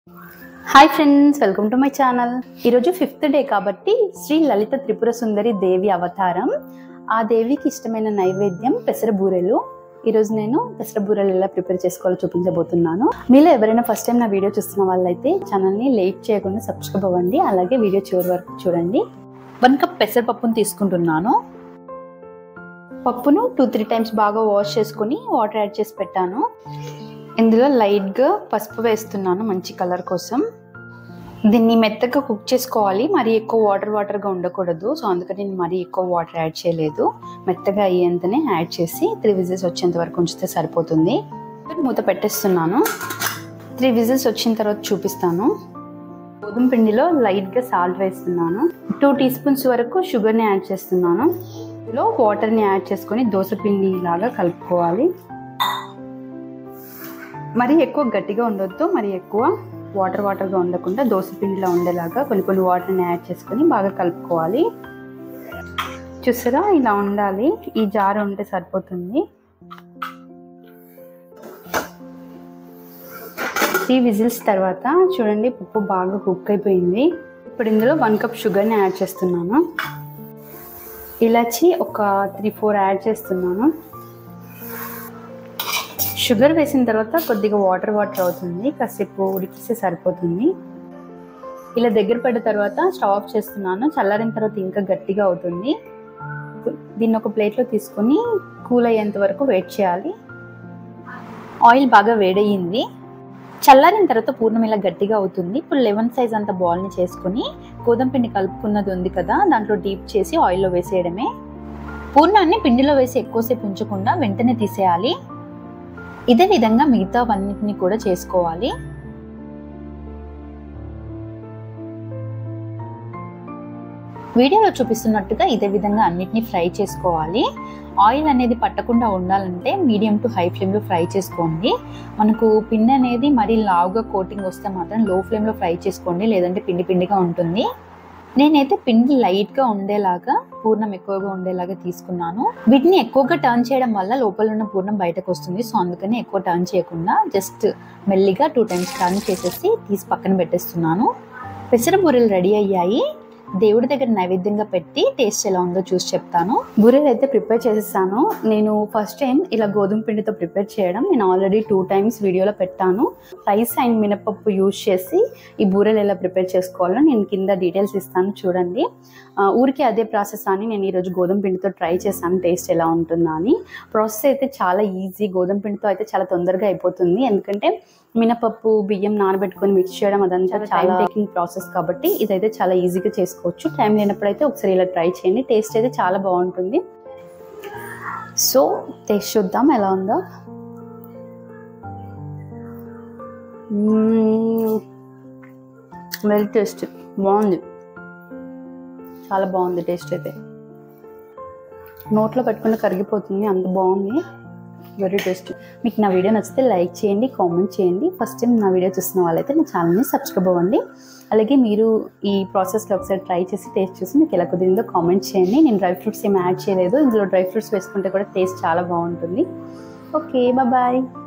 Hi friends, welcome to my channel. ఈరోజు 5th day కాబట్టి శ్రీ లలిత త్రిపుర సుందరి దేవి అవతారం. ఆ దేవికి ఇష్టమైన నైవేద్యం పెసర బూరెలు. ఈరోజు నేను పెసర బూరెలు ఎలా ప్రిపేర్ చేసుకోవాలో చూపించబోతున్నాను. మీలో ఎవరైనా ఫస్ట్ టైం నా వీడియో చూస్తున్న వాళ్ళైతే ఛానల్ని లేట్ చేయకుండా సబ్స్క్రైబ్ అవ్వండి. అలాగే వీడియో చివరి వరకు చూడండి. 1 కప్ పెసరపప్పును తీసుకుంటున్నాను. పప్పును 2-3 టైమ్స్ బాగా వాష్ చేసుకుని వాటర్ యాడ్ చేసి పెట్టాను. ఇందులో లైట్గా పసుపు వేస్తున్నాను మంచి కలర్ కోసం. దీన్ని మెత్తగా కుక్ చేసుకోవాలి, మరీ ఎక్కువ వాటర్గా ఉండకూడదు. సో అందుకని నేను మరీ ఎక్కువ వాటర్ యాడ్ చేయలేదు. మెత్తగా అయ్యేంతనే యాడ్ చేసి 3 విజిల్స్ వచ్చేంత వరకు ఉంచితే సరిపోతుంది. మూత పెట్టేస్తున్నాను. 3 విజిల్స్ వచ్చిన తర్వాత చూపిస్తాను. గోధుమ పిండిలో లైట్గా సాల్ట్ వేస్తున్నాను. 2 టీ స్పూన్స్ వరకు షుగర్ని యాడ్ చేస్తున్నాను. ఇందులో వాటర్ని యాడ్ చేసుకొని దోశ పిండి లాగా కలుపుకోవాలి. మరీ ఎక్కువ గట్టిగా ఉండొద్దు, మరీ ఎక్కువ వాటర్గా ఉండకుండా దోశ పిండిలా ఉండేలాగా కొన్ని వాటర్ని యాడ్ చేసుకొని బాగా కలుపుకోవాలి. చూసారా, ఇలా ఉండాలి. ఈ జారు ఉంటే సరిపోతుంది. 3 విజిల్స్ తర్వాత చూడండి, పప్పు బాగా కుక్ అయిపోయింది. ఇప్పుడు ఇందులో 1 కప్ షుగర్ని యాడ్ చేస్తున్నాను. ఇలాచి ఒక 3-4 యాడ్ చేస్తున్నాను. షుగర్ వేసిన తర్వాత కొద్దిగా వాటర్ అవుతుంది. కాసేపు ఉడికిస్తే సరిపోతుంది. ఇలా దగ్గర పడ్డ తర్వాత స్టవ్ ఆఫ్ చేస్తున్నాను. చల్లారిన తర్వాత ఇంకా గట్టిగా అవుతుంది. దీన్ని ఒక ప్లేట్లో తీసుకొని కూల్ అయ్యేంత వరకు వెయిట్ చేయాలి. ఆయిల్ బాగా వేడయ్యింది. చల్లారిన తర్వాత పూర్ణం ఇలా గట్టిగా అవుతుంది. ఇప్పుడు 11 సైజ్ అంత బాల్ని చేసుకుని గోధుమ పిండి కలుపుకున్నది ఉంది కదా, దాంట్లో డీప్ చేసి ఆయిల్లో వేసేయడమే. పూర్ణాన్ని పిండిలో వేసి ఎక్కువసేపు ఉంచకుండా వెంటనే తీసేయాలి. ఇదే విధంగా మిగతావన్నిటిని కూడా చేసుకోవాలి. వీడియోలో చూపిస్తున్నట్టుగా ఇదే విధంగా అన్నిటిని ఫ్రై చేసుకోవాలి. ఆయిల్ అనేది పట్టకుండా ఉండాలంటే మీడియం టు హై ఫ్లేమ్లో ఫ్రై చేసుకోండి. మనకు పిండి అనేది మరీ లావుగా కోటింగ్ వస్తే మాత్రం లో ఫ్లేమ్లో ఫ్రై చేసుకోండి, లేదంటే పిండిగా ఉంటుంది. నేనైతే పిండి లైట్గా ఉండేలాగా, పూర్ణం ఎక్కువగా ఉండేలాగా తీసుకున్నాను. వీటిని ఎక్కువగా టర్న్ చేయడం వల్ల లోపల ఉన్న పూర్ణం బయటకు వస్తుంది. సో అందుకని ఎక్కువ టర్న్ చేయకుండా జస్ట్ మెల్లిగా 2 టైమ్స్ టర్న్ చేసేసి తీసి పక్కన పెట్టేస్తున్నాను. పెసర బూరెలు రెడీ అయ్యాయి. దేవుడి దగ్గర నైవేద్యంగా పెట్టి టేస్ట్ ఎలా ఉందో చూసి చెప్తాను. బూరెలు అయితే ప్రిపేర్ చేసేసాను. నేను ఫస్ట్ టైం ఇలా గోధుమ పిండితో ప్రిపేర్ చేయడం. నేను ఆల్రెడీ 2 టైమ్స్ వీడియోలో పెట్టాను. రైస్ అండ్ మినపప్పు యూజ్ చేసి ఈ బూరెలు ఎలా ప్రిపేర్ చేసుకోవాలో నేను కింద డీటెయిల్స్ ఇస్తాను, చూడండి. ఊరికి అదే ప్రాసెస్ అని నేను ఈరోజు గోధుమ పిండితో ట్రై చేశాను, టేస్ట్ ఎలా ఉంటుందా అని. ప్రాసెస్ అయితే చాలా ఈజీ. గోధుమ పిండితో అయితే చాలా తొందరగా అయిపోతుంది. ఎందుకంటే మినపప్పు బియ్యం నానబెట్టుకొని మిక్స్ చేయడం అదంతా చాలా టేకింగ్ ప్రాసెస్ కాబట్టి ఇదైతే చాలా ఈజీగా చేసుకోవచ్చు. టైం లేనప్పుడైతే ఒకసారి ఇలా ట్రై చేయండి. టేస్ట్ అయితే చాలా బాగుంటుంది. సో టేస్ట్ చూద్దాం ఎలా ఉందో. వెరీ టేస్ట్ బాగుంది, చాలా బాగుంది. టేస్ట్ అయితే నోట్లో పెట్టుకుంటే కరిగిపోతుంది, అంత బాగుంది. Very tasty. మీకు నా వీడియో నచ్చితే లైక్ చేయండి, కామెంట్ చేయండి. ఫస్ట్ టైం నా వీడియో చూస్తున్న వాళ్ళైతే నా ఛానల్ని సబ్స్క్రైబ్ అవ్వండి. అలాగే మీరు ఈ ప్రాసెస్లో ఒకసారి ట్రై చేసి టేస్ట్ చూసి మీకు ఎలా కుదిరిందో కామెంట్ చేయండి. నేను డ్రై ఫ్రూట్స్ ఏమి యాడ్ చేయలేదు. ఇందులో డ్రై ఫ్రూట్స్ వేసుకుంటే కూడా టేస్ట్ చాలా బాగుంటుంది. Okay, bye.